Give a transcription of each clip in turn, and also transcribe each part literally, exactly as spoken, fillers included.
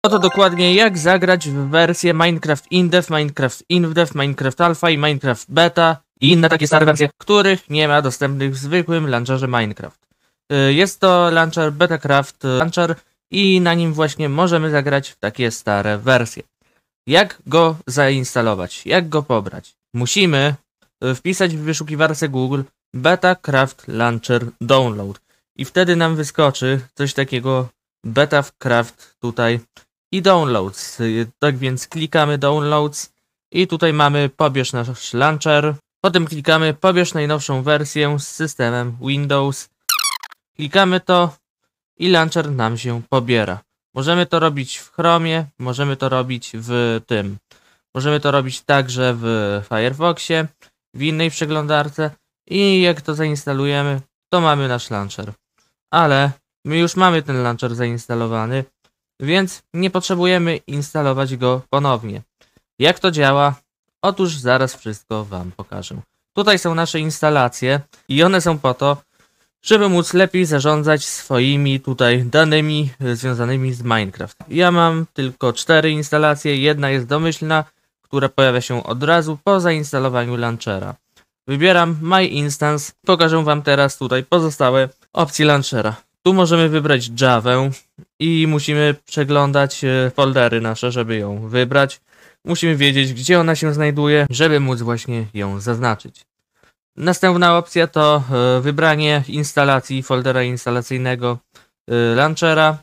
Oto dokładnie jak zagrać w wersję Minecraft InDev, Minecraft InDev, Minecraft Alpha i Minecraft Beta i inne takie stare wersje, których nie ma dostępnych w zwykłym launcherze Minecraft. Jest to launcher Betacraft Launcher i na nim właśnie możemy zagrać w takie stare wersje. Jak go zainstalować? Jak go pobrać? Musimy wpisać w wyszukiwarce Google Betacraft Launcher Download i wtedy nam wyskoczy coś takiego Betacraft tutaj i Downloads. Tak więc klikamy Downloads i tutaj mamy pobierz nasz launcher. Potem klikamy pobierz najnowszą wersję z systemem Windows. Klikamy to i launcher nam się pobiera. Możemy to robić w Chromie, możemy to robić w tym. Możemy to robić także w Firefoxie, w innej przeglądarce i jak to zainstalujemy, to mamy nasz launcher. Ale my już mamy ten launcher zainstalowany, więc nie potrzebujemy instalować go ponownie. Jak to działa? Otóż zaraz wszystko wam pokażę. Tutaj są nasze instalacje i one są po to, żeby móc lepiej zarządzać swoimi tutaj danymi związanymi z Minecraft. Ja mam tylko cztery instalacje, jedna jest domyślna, która pojawia się od razu po zainstalowaniu launchera. Wybieram My Instance, pokażę wam teraz tutaj pozostałe opcje launchera. Tu możemy wybrać Javę i musimy przeglądać foldery nasze, żeby ją wybrać. Musimy wiedzieć, gdzie ona się znajduje, żeby móc właśnie ją zaznaczyć. Następna opcja to wybranie instalacji foldera instalacyjnego launchera.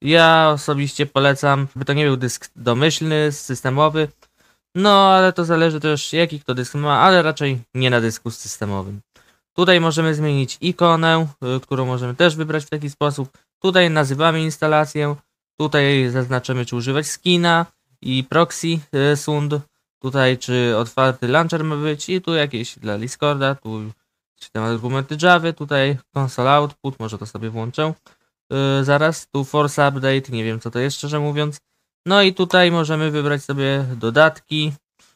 Ja osobiście polecam, by to nie był dysk domyślny, systemowy. No, ale to zależy też jaki kto dysk ma, ale raczej nie na dysku systemowym. Tutaj możemy zmienić ikonę, którą możemy też wybrać w taki sposób. Tutaj nazywamy instalację. Tutaj zaznaczymy, czy używać skina i proxy sund. Tutaj czy otwarty launcher ma być i tu jakieś dla Discorda, tu tam argumenty Java, tutaj console output, może to sobie włączę. Yy, zaraz, tu force update, nie wiem co to jest szczerze mówiąc. No i tutaj możemy wybrać sobie dodatki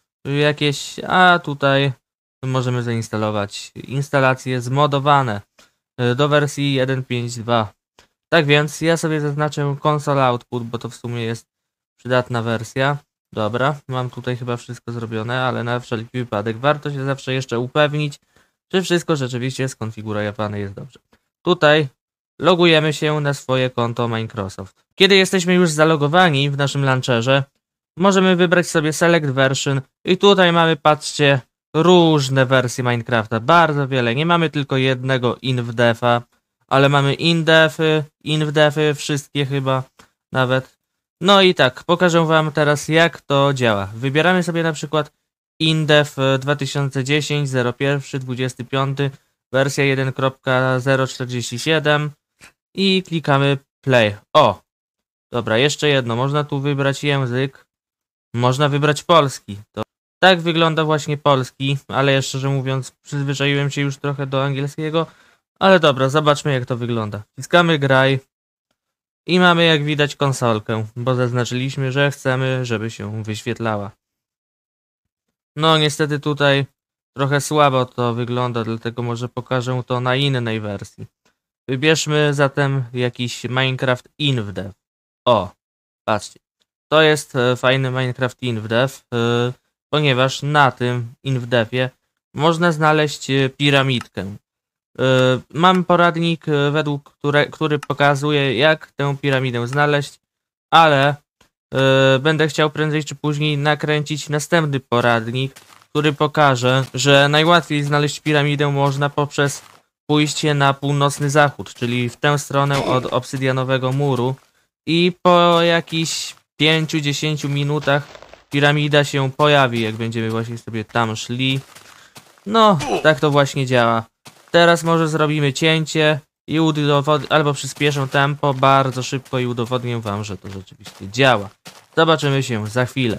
jakieś, a tutaj możemy zainstalować instalacje zmodowane do wersji jeden kropka pięć kropka dwa. Tak więc ja sobie zaznaczę console output, bo to w sumie jest przydatna wersja. Dobra, mam tutaj chyba wszystko zrobione, ale na wszelki wypadek warto się zawsze jeszcze upewnić, czy wszystko rzeczywiście skonfigurowane jest dobrze. Tutaj logujemy się na swoje konto Microsoft. Kiedy jesteśmy już zalogowani w naszym launcherze, możemy wybrać sobie Select Version i tutaj mamy, patrzcie, różne wersje Minecrafta, bardzo wiele. Nie mamy tylko jednego InDefa, ale mamy InDefy, InDefy, wszystkie chyba nawet. No i tak, pokażę wam teraz jak to działa. Wybieramy sobie na przykład InDev dwa tysiące dziesięć zero jeden dwadzieścia pięć wersja jeden kropka zero czterdzieści siedem i klikamy play. O! Dobra, jeszcze jedno, można tu wybrać język, można wybrać polski. To tak wygląda właśnie polski, ale ja szczerze mówiąc przyzwyczaiłem się już trochę do angielskiego, ale dobra, zobaczmy jak to wygląda. Wciskamy graj. I mamy jak widać konsolkę, bo zaznaczyliśmy, że chcemy, żeby się wyświetlała. No niestety tutaj trochę słabo to wygląda, dlatego może pokażę to na innej wersji. Wybierzmy zatem jakiś Minecraft InDev. O, patrzcie. To jest fajny Minecraft InDev, ponieważ na tym InDevie można znaleźć piramidkę. Mam poradnik, według które, który pokazuje jak tę piramidę znaleźć, ale yy, będę chciał prędzej czy później nakręcić następny poradnik, który pokaże, że najłatwiej znaleźć piramidę można poprzez pójście na północny zachód, czyli w tę stronę od obsydianowego muru i po jakichś pięciu do dziesięciu minutach piramida się pojawi, jak będziemy właśnie sobie tam szli. No, tak to właśnie działa. Teraz może zrobimy cięcie i udowodnię, albo przyspieszę tempo bardzo szybko i udowodnię wam, że to rzeczywiście działa. Zobaczymy się za chwilę.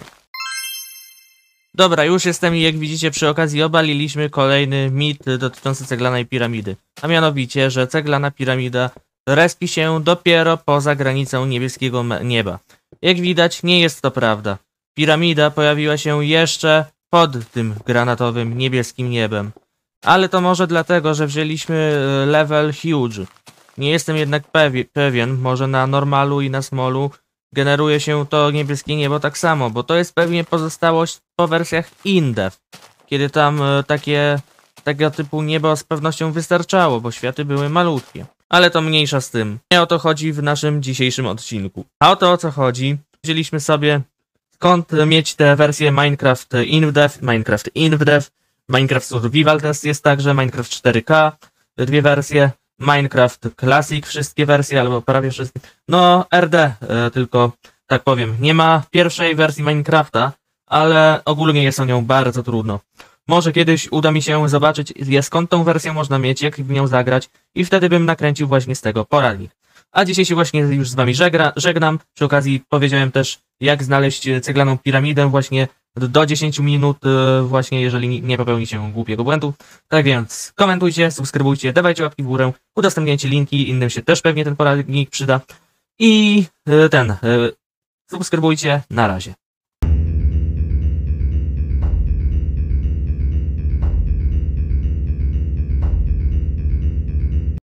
Dobra, już jestem i jak widzicie przy okazji obaliliśmy kolejny mit dotyczący ceglanej piramidy. A mianowicie, że ceglana piramida respi się dopiero poza granicą niebieskiego nieba. Jak widać nie jest to prawda. Piramida pojawiła się jeszcze pod tym granatowym niebieskim niebem. Ale to może dlatego, że wzięliśmy level huge. Nie jestem jednak pewi pewien, może na normalu i na smolu generuje się to niebieskie niebo tak samo, bo to jest pewnie pozostałość po wersjach InDev, kiedy tam e, takie tego typu niebo z pewnością wystarczało, bo światy były malutkie. Ale to mniejsza z tym. Nie o to chodzi w naszym dzisiejszym odcinku. A o to, o co chodzi, wzięliśmy sobie skąd mieć te wersje Minecraft InDev, Minecraft InDev, Minecraft Survival Test jest także, Minecraft cztery K, dwie wersje, Minecraft Classic, wszystkie wersje, albo prawie wszystkie. No, R D, e, tylko tak powiem, nie ma pierwszej wersji Minecrafta, ale ogólnie jest o nią bardzo trudno. Może kiedyś uda mi się zobaczyć, skąd tą wersję można mieć, jak w nią zagrać i wtedy bym nakręcił właśnie z tego poradnik. A dzisiaj się właśnie już z wami żegra, żegnam. Przy okazji powiedziałem też, jak znaleźć ceglaną piramidę właśnie do dziesięciu minut, właśnie jeżeli nie popełni się głupiego błędu. Tak więc komentujcie, subskrybujcie, dawajcie łapki w górę, udostępniajcie linki, innym się też pewnie ten poradnik przyda. I ten, subskrybujcie, na razie.